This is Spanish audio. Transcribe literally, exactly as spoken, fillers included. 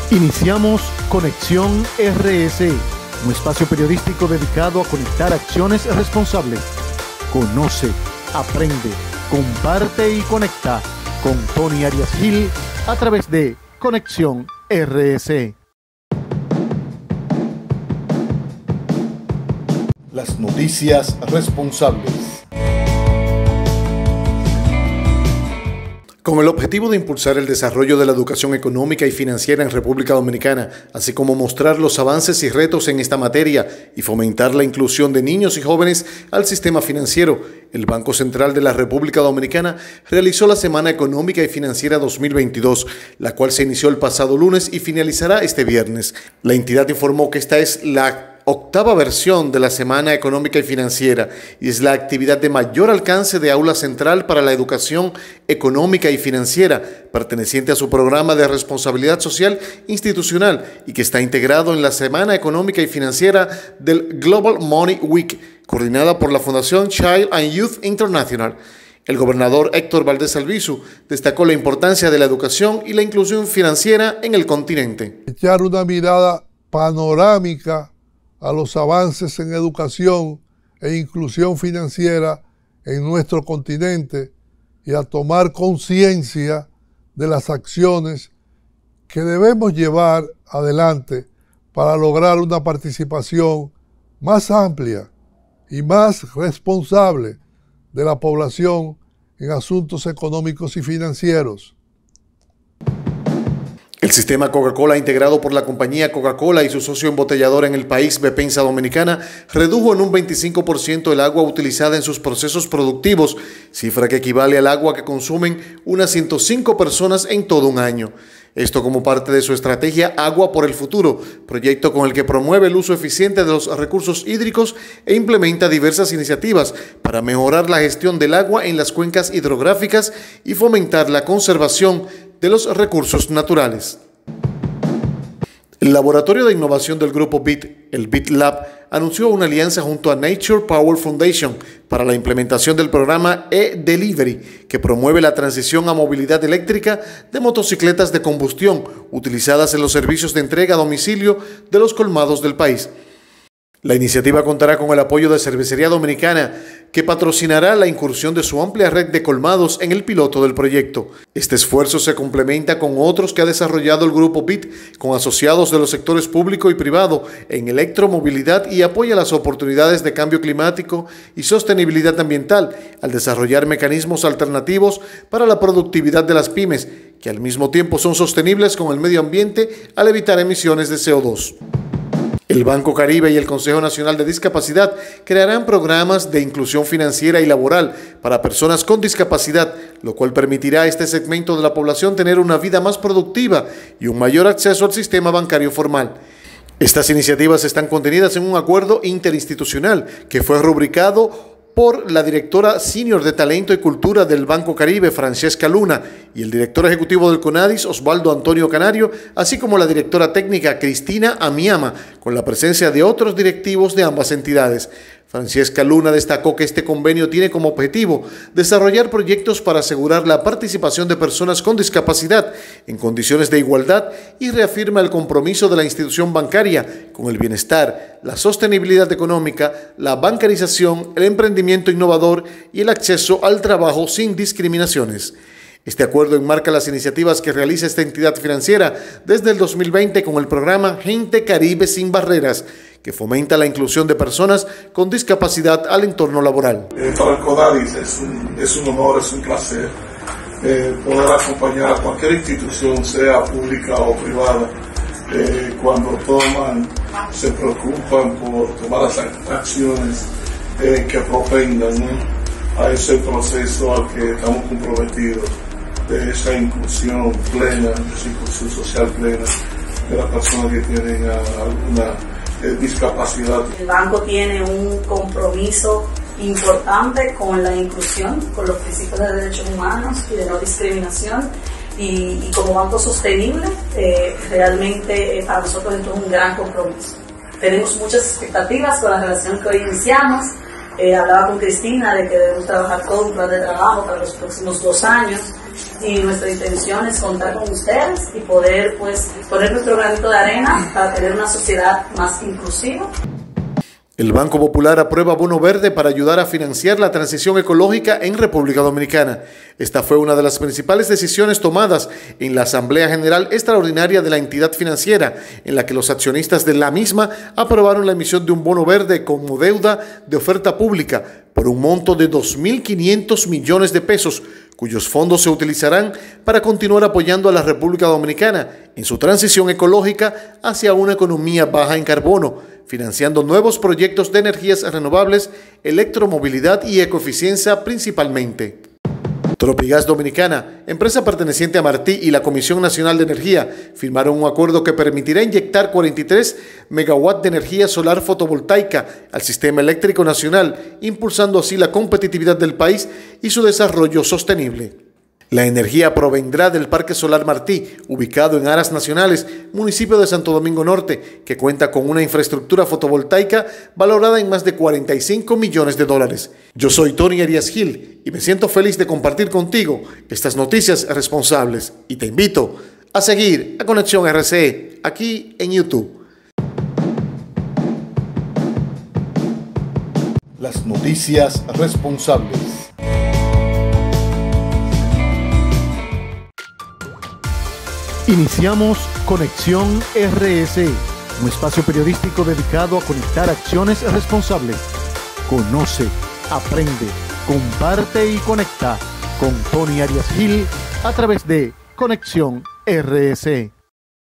Iniciamos Conexión R S, un espacio periodístico dedicado a conectar acciones responsables. Conoce, aprende, comparte y conecta con Tony Arias Gil a través de Conexión R S. Las noticias responsables. Con el objetivo de impulsar el desarrollo de la educación económica y financiera en República Dominicana, así como mostrar los avances y retos en esta materia y fomentar la inclusión de niños y jóvenes al sistema financiero, el Banco Central de la República Dominicana realizó la Semana Económica y Financiera dos mil veintidós, la cual se inició el pasado lunes y finalizará este viernes. La entidad informó que esta es la octava versión de la Semana Económica y Financiera y es la actividad de mayor alcance de aula central para la educación económica y financiera, perteneciente a su programa de responsabilidad social institucional y que está integrado en la Semana Económica y Financiera del Global Money Week, coordinada por la Fundación Child and Youth International. El gobernador Héctor Valdés Albizu destacó la importancia de la educación y la inclusión financiera en el continente. Echar una mirada panorámica a los avances en educación e inclusión financiera en nuestro continente y a tomar conciencia de las acciones que debemos llevar adelante para lograr una participación más amplia y más responsable de la población en asuntos económicos y financieros. El sistema Coca-Cola, integrado por la compañía Coca-Cola y su socio embotellador en el país, Bepensa Dominicana, redujo en un veinticinco por ciento el agua utilizada en sus procesos productivos, cifra que equivale al agua que consumen unas ciento cinco personas en todo un año. Esto como parte de su estrategia Agua por el Futuro, proyecto con el que promueve el uso eficiente de los recursos hídricos e implementa diversas iniciativas para mejorar la gestión del agua en las cuencas hidrográficas y fomentar la conservación de los recursos naturales. El Laboratorio de Innovación del Grupo B I T, el B I T Lab, anunció una alianza junto a Nature Power Foundation para la implementación del programa E-Delivery, que promueve la transición a movilidad eléctrica de motocicletas de combustión utilizadas en los servicios de entrega a domicilio de los colmados del país. La iniciativa contará con el apoyo de Cervecería Dominicana, que patrocinará la incursión de su amplia red de colmados en el piloto del proyecto. Este esfuerzo se complementa con otros que ha desarrollado el Grupo B I T con asociados de los sectores público y privado en electromovilidad y apoya las oportunidades de cambio climático y sostenibilidad ambiental al desarrollar mecanismos alternativos para la productividad de las pymes, que al mismo tiempo son sostenibles con el medio ambiente al evitar emisiones de C O dos. El Banco Caribe y el Consejo Nacional de Discapacidad crearán programas de inclusión financiera y laboral para personas con discapacidad, lo cual permitirá a este segmento de la población tener una vida más productiva y un mayor acceso al sistema bancario formal. Estas iniciativas están contenidas en un acuerdo interinstitucional que fue rubricado por la directora senior de Talento y Cultura del Banco Caribe, Francesca Luna, y el director ejecutivo del CONADIS, Osvaldo Antonio Canario, así como la directora técnica, Cristina Amiama, con la presencia de otros directivos de ambas entidades. Francesca Luna destacó que este convenio tiene como objetivo desarrollar proyectos para asegurar la participación de personas con discapacidad en condiciones de igualdad y reafirma el compromiso de la institución bancaria con el bienestar, la sostenibilidad económica, la bancarización, el emprendimiento innovador y el acceso al trabajo sin discriminaciones. Este acuerdo enmarca las iniciativas que realiza esta entidad financiera desde el dos mil veinte con el programa Gente Caribe Sin Barreras, que fomenta la inclusión de personas con discapacidad al entorno laboral. Eh, para el CONADIS es un, es un honor, es un placer eh, poder acompañar a cualquier institución, sea pública o privada, eh, cuando toman, se preocupan por tomar las acciones eh, que propendan, ¿no?, a ese proceso al que estamos comprometidos, de esa inclusión plena, esa inclusión social plena de las personas que tienen alguna eh, discapacidad. El banco tiene un compromiso importante con la inclusión, con los principios de derechos humanos y de no discriminación, y, y como banco sostenible, eh, realmente eh, para nosotros esto es un gran compromiso. Tenemos muchas expectativas con la relación que hoy iniciamos. Eh, hablaba con Cristina de que debemos trabajar todo un plan de trabajo para los próximos dos años y nuestra intención es contar con ustedes y poder pues poner nuestro granito de arena para tener una sociedad más inclusiva. El Banco Popular aprueba bono verde para ayudar a financiar la transición ecológica en República Dominicana. Esta fue una de las principales decisiones tomadas en la Asamblea General Extraordinaria de la entidad financiera, en la que los accionistas de la misma aprobaron la emisión de un bono verde como deuda de oferta pública por un monto de dos mil quinientos millones de pesos, cuyos fondos se utilizarán para continuar apoyando a la República Dominicana en su transición ecológica hacia una economía baja en carbono, financiando nuevos proyectos de energías renovables, electromovilidad y ecoeficiencia principalmente. Tropigas Dominicana, empresa perteneciente a Martí, y la Comisión Nacional de Energía firmaron un acuerdo que permitirá inyectar cuarenta y tres megawatts de energía solar fotovoltaica al sistema eléctrico nacional, impulsando así la competitividad del país y su desarrollo sostenible. La energía provendrá del Parque Solar Martí, ubicado en Aras Nacionales, municipio de Santo Domingo Norte, que cuenta con una infraestructura fotovoltaica valorada en más de cuarenta y cinco millones de dólares. Yo soy Tony Arias Gil y me siento feliz de compartir contigo estas noticias responsables y te invito a seguir a Conexión R C E aquí en YouTube. Las noticias responsables. Iniciamos Conexión R S E, un espacio periodístico dedicado a conectar acciones responsables. Conoce, aprende, comparte y conecta con Tony Arias Gil a través de Conexión R S E.